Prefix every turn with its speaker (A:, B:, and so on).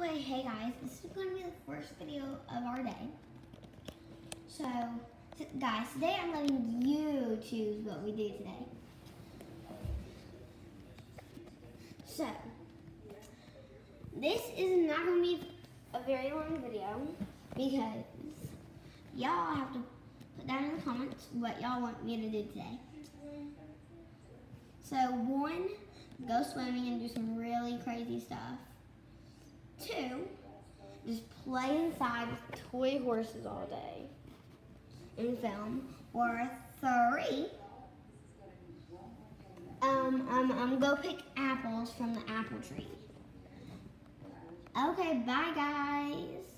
A: Okay, hey guys, this is going to be the first video of our day. So, guys, today I'm letting you choose what we do today. So, this is not going to be a very long video because y'all have to put down in the comments what y'all want me to do today. So, 1, go swimming and do some really crazy stuff. 2, just play inside with toy horses all day and film. Or 3, go pick apples from the apple tree. Okay, bye guys.